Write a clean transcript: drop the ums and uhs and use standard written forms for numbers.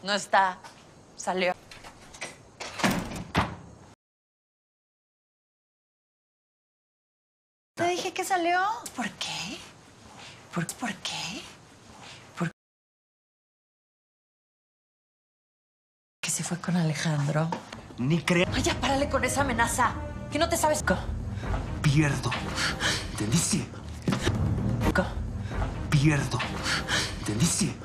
No está. Salió. Te dije que salió. ¿Por qué? ¿Por qué? ¿Por qué se fue con Alejandro? Ni crea... Ay, ya párale con esa amenaza. ¿Que no te sabes? Pierdo. ¿Entendiste? Pierdo. ¿Entendiste?